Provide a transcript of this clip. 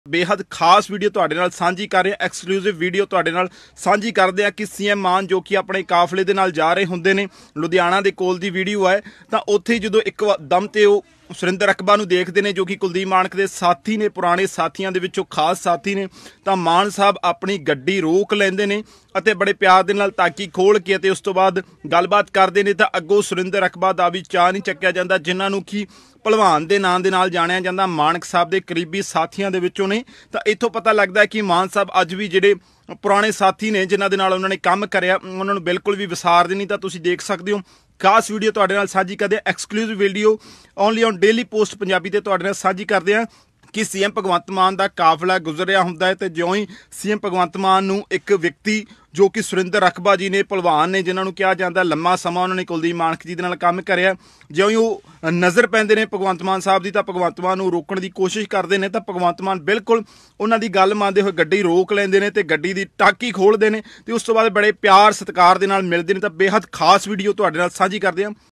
बेहद खास वीडियो तुहाडे नाल सांझी कर रहे हैं। एक्सक्लूसिव वीडियो तुहाडे नाल सांझी करते हैं कि सीएम मान जो कि अपने काफले दे नाल जा रहे होंदे ने, लुधियाना दे कोल दी वीडियो है, तो उत्थे जदों एक दम ते सुरिंदर रकबा नूं देखते हैं जो कि कुलदीप मानक के साथी ने, पुराने साथियों के विचों खास साथी ने, तो मान साहब अपनी गड्डी रोक लेंदे ने ਅਤੇ बड़े प्यार ਦੇ ਨਾਲ ताकी खोल के ਤੇ ਉਸ ਤੋਂ ਬਾਅਦ ਗੱਲਬਾਤ ਕਰਦੇ ਨੇ। ਤਾਂ ਅੱਗੋਂ ਸੁਰਿੰਦਰ ਰਕਬਾ ਦਾ ਵੀ ਚਾਹ नहीं ਚੱਕਿਆ ਜਾਂਦਾ, ਜਿਨ੍ਹਾਂ ਨੂੰ ਕਿ ਭਲਵਾਨ ਦੇ ਨਾਂ ਦੇ ਨਾਲ ਜਾਣਿਆ ਜਾਂਦਾ, ਮਾਨਕ ਸਾਹਿਬ ਦੇ ਕਰੀਬੀ ਸਾਥੀਆਂ ਦੇ ਵਿੱਚੋਂ ਨੇ। ਤਾਂ ਇੱਥੋਂ ਪਤਾ ਲੱਗਦਾ ਕਿ ਮਾਨ ਸਾਹਿਬ ਅੱਜ ਵੀ ਜਿਹੜੇ ਪੁਰਾਣੇ ਸਾਥੀ ਨੇ ਜਿਨ੍ਹਾਂ ਦੇ ਨਾਲ ਉਹਨਾਂ ਨੇ ਕੰਮ ਕਰਿਆ ਉਹਨਾਂ ਨੂੰ ਬਿਲਕੁਲ ਵੀ ਵਿਸਾਰਦੇ ਨਹੀਂ। ਤਾਂ ਤੁਸੀਂ ਦੇਖ ਸਕਦੇ ਹੋ ਖਾਸ ਵੀਡੀਓ ਤੁਹਾਡੇ ਨਾਲ ਸਾਂਝੀ ਕਰਦੇ ਆ, exclusive video only on daily post Punjabi ਤੇ ਤੁਹਾਡੇ ਨਾਲ ਸਾਂਝੀ ਕਰਦੇ ਆ कि सीएम भगवंत मान का काफिला गुजर रहा होंदा है। तो ज्यों ही सीएम भगवंत मान नूं एक व्यक्ति जो कि सुरिंदर रकबा जी ने, भलवान ने, जिन्होंने कहा जाता लम्मा समा उन्होंने कुलदीप मानक जी दे नाल काम करया, ज्यों ही वो नज़र पैंदे ने भगवंत मान साहब की, तो भगवंत मान नूं रोकण की कोशिश करते हैं। तो भगवंत मान बिल्कुल उन्हां दी गल मानते हुए गड्डी रोक लैंदे ने ते गड्डी की टाकी खोलते हैं ते उस तो बाद बड़े प्यार सत्कार दे नाल मिलदे ने। तो बेहद खास वीडियो तुहाडे नाल सांझी करदे हां।